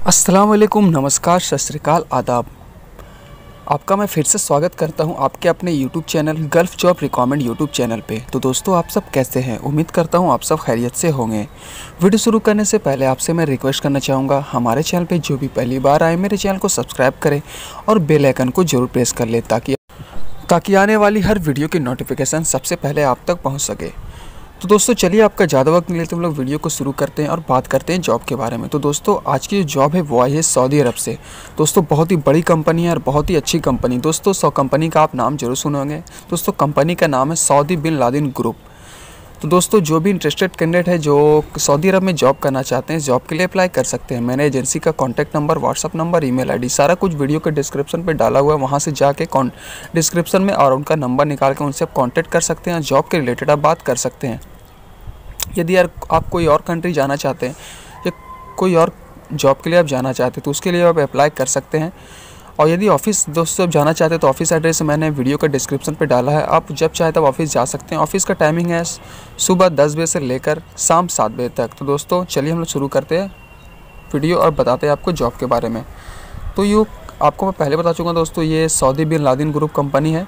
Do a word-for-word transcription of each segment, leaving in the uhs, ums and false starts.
अस्सलाम वालेकुम, नमस्कार, सत श्री अकाल, आदाब। आपका मैं फिर से स्वागत करता हूं आपके अपने YouTube channel Gulf job recommend YouTube channel पे। तो दोस्तों, आप सब कैसे हैं? उम्मीद करता हूं आप सब खैरियत से होंगे। वीडियो शुरू करने से पहले आपसे मैं रिक्वेस्ट करना चाहूँगा, हमारे चैनल पे जो भी पहली बार आए मेरे चैनल को सब्सक्राइब करें और बेल आइकन को ज़रूर प्रेस कर लें ताकि ताकि आने वाली हर वीडियो की नोटिफिकेशन सबसे पहले आप तक पहुँच सके। तो दोस्तों, चलिए आपका ज़्यादा वक्त नहीं लेते हम लोग वीडियो को शुरू करते हैं और बात करते हैं जॉब के बारे में। तो दोस्तों, आज की जो जॉब है वो आई है सऊदी अरब से। दोस्तों, बहुत ही बड़ी कंपनी है और बहुत ही अच्छी कंपनी। दोस्तों, सौ कंपनी का आप नाम जरूर सुने होंगे। दोस्तों, कंपनी का नाम है सऊदी बिन लादेन ग्रुप। तो दोस्तों, जो भी इंटरेस्टेड कैंडिडेट है जो सऊदी अरब में जॉब करना चाहते हैं, जॉब के लिए अप्लाई कर सकते हैं। मैंने एजेंसी का contact number, WhatsApp number, email ID सारा कुछ वीडियो के डिस्क्रिप्शन पे डाला हुआ है। वहाँ से जाके डिस्क्रिप्शन में और उनका नंबर निकाल के उनसे आप कॉन्टैक्ट कर सकते हैं। जॉब के रिलेटेड आप बात कर सकते हैं। यदि यार आप कोई और कंट्री जाना चाहते हैं या कोई और जॉब के लिए आप जाना चाहते हैं तो उसके लिए आप अप्लाई कर सकते हैं। और यदि ऑफ़िस दोस्तों आप जाना चाहते हैं तो ऑफ़िस एड्रेस मैंने वीडियो का डिस्क्रिप्शन पे डाला है। आप जब चाहे तब ऑफ़िस जा सकते हैं। ऑफ़िस का टाइमिंग है सुबह दस बजे से लेकर शाम सात बजे तक। तो दोस्तों, चलिए हम लोग शुरू करते हैं वीडियो और बताते हैं आपको जॉब के बारे में। तो ये आपको मैं पहले बता चुका दोस्तों, ये Saudi Bin Laden group company है।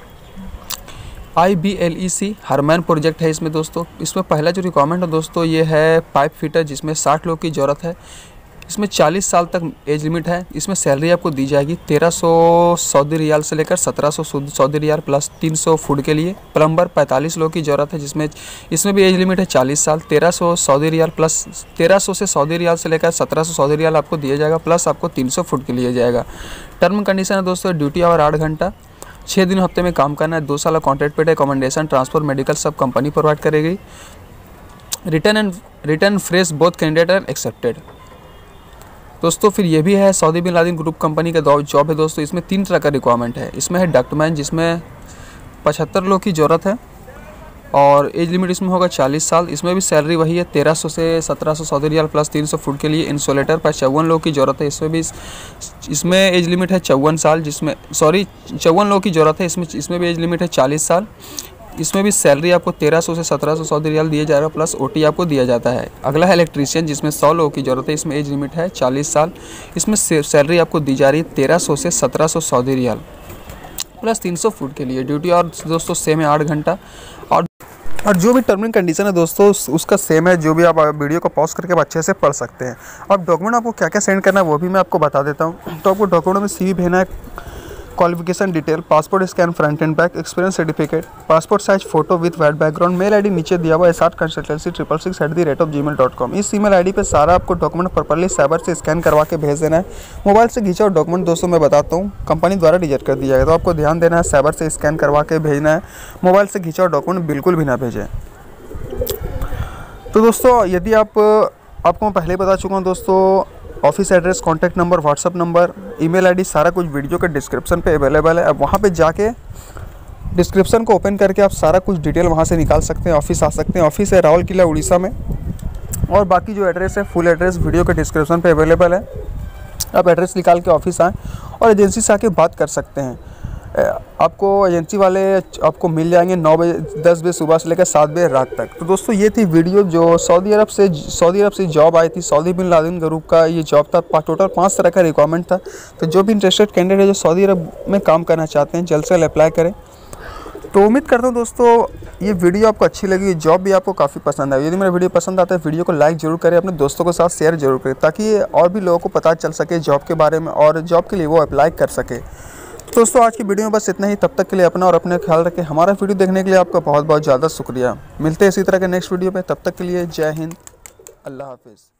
I B L E C Haramain project है इसमें। दोस्तों, इसमें पहला जो रिक्वायरमेंट है दोस्तों ये है पाइप फिटर, जिसमें साठ लोग की ज़रूरत है। इसमें चालीस साल तक एज लिमिट है। इसमें सैलरी आपको दी जाएगी तेरह सौ सऊदी रियाल से लेकर सत्रह सौ सऊदी रियाल प्लस तीन सौ फूड के लिए। प्लम्बर पैंतालीस लोग की ज़रूरत है, जिसमें इसमें भी एज लिमिट है चालीस साल। तेरह सौ सऊदी रियाल प्लस तेरह सौ से सऊदी रियाल से लेकर सत्रह सौ सऊदी रियाल आपको दिया जाएगा, प्लस आपको तीन सौ फूड के लिए जाएगा। टर्म कंडीशन है दोस्तों, ड्यूटी आवर आठ घंटा, छः दिन हफ्ते में काम करना है। दो साल contract paid, accommodation, transport, medical सब कंपनी प्रोवाइड करेगी। Return and return fresh both candidate are accepted. दोस्तों, फिर ये भी है Saudi Bin Laden group company का जॉब है। दोस्तों, इसमें तीन तरह का रिक्वायरमेंट है। इसमें है डक्टमैन, जिसमें पचहत्तर लोग की ज़रूरत है और एज लिमिट इसमें होगा चालीस साल। इसमें भी सैलरी वही है तेरह सौ से सत्रह सौ सऊदी रियाल प्लस तीन सौ फूड के लिए। इंसोलेटर पर चौवन लोग की ज़रूरत है। इसमें भी इसमें एज लिमिट है चौवन साल, जिसमें सॉरी चौवन लोग की ज़रूरत है। इसमें इसमें भी एज लिमिट है चालीस साल। इसमें भी सैलरी आपको तेरह सौ से सत्रह सौ सऊदी रियाल दिया जाएगा, प्लस ओटी आपको दिया जाता है। अगला है इलेक्ट्रीशियन, जिसमें सौ लोगों की ज़रूरत है। इसमें एज लिमिट है चालीस साल। इसमें सैलरी आपको दी जा रही है तेरह सौ से सत्रह सौ सऊदी रियाल प्लस तीन सौ फूड के लिए। ड्यूटी और दोस्तों सेम है आठ घंटा। और और जो भी टर्म एंड कंडीशन है दोस्तों उसका सेम है। जो भी आप वीडियो को पॉज करके आप अच्छे से पढ़ सकते हैं। अब डॉक्यूमेंट आपको क्या क्या सेंड करना है वो भी मैं आपको बता देता हूँ। तो आपको डॉक्यूमेंट में सीवी भेजना है, qualification detail, passport scan front and back, experience certificate, passport size photo with white background. Mail ID नीचे दिया हुआ है साठ consultancy triple six eight the rate of G mail dot com. इस ईमेल आईडी पे सारा आपको डॉक्यूमेंट प्रॉपर्ली साइबर से स्कैन करवा के भेज देना है। मोबाइल से खींचा हुआ डॉक्यूमेंट दोस्तों मैं बताता हूँ कंपनी द्वारा रिजेक्ट कर दिया जाएगा, तो आपको ध्यान देना है, साइबर से स्कैन करवा के भेजना है। मोबाइल से खींचा हुआ डॉक्यूमेंट बिल्कुल भी ना भेजें। तो दोस्तों, यदि आप आपको मैं पहले ही बता चुका हूँ दोस्तों, office address, contact number, WhatsApp number, email ID सारा कुछ वीडियो के डिस्क्रिप्शन पे अवेलेबल है। अब वहाँ पे जाके डिस्क्रिप्शन को ओपन करके आप सारा कुछ डिटेल वहाँ से निकाल सकते हैं। ऑफिस आ सकते हैं। ऑफिस है रावल किला उड़ीसा में। और बाकी जो एड्रेस है फुल एड्रेस वीडियो के डिस्क्रिप्शन पे अवेलेबल है। आप एड्रेस निकाल के ऑफिस आएँ और एजेंसी से आके बात कर सकते हैं। आपको एजेंसी वाले आपको मिल जाएंगे नौ बजे दस बजे सुबह से लेकर सात बजे रात तक। तो दोस्तों, ये थी वीडियो जो सऊदी अरब से सऊदी अरब से जॉब आई थी। सऊदी बिन लादेन ग्रुप का ये जॉब था। टोटल पाँच तरह का रिक्वायरमेंट था। तो जो भी इंटरेस्टेड कैंडिडेट है जो सऊदी अरब में काम करना चाहते हैं, जल्द से जल्द अप्लाई करें। तो उम्मीद करता हूँ दोस्तों ये वीडियो आपको अच्छी लगी, जॉब भी आपको काफ़ी पसंद आई। यदि मेरा वीडियो पसंद आता है वीडियो को लाइक जरूर करें, अपने दोस्तों के साथ शेयर जरूर करें ताकि और भी लोगों को पता चल सके जॉब के बारे में और जॉब के लिए वो अप्लाई कर सके। दोस्तों, आज की वीडियो में बस इतना ही। तब तक के लिए अपना और अपने ख्याल रखें। हमारा वीडियो देखने के लिए आपका बहुत बहुत ज़्यादा शुक्रिया। मिलते हैं इसी तरह के नेक्स्ट वीडियो पे। तब तक के लिए जय हिंद, अल्लाह हाफिज़।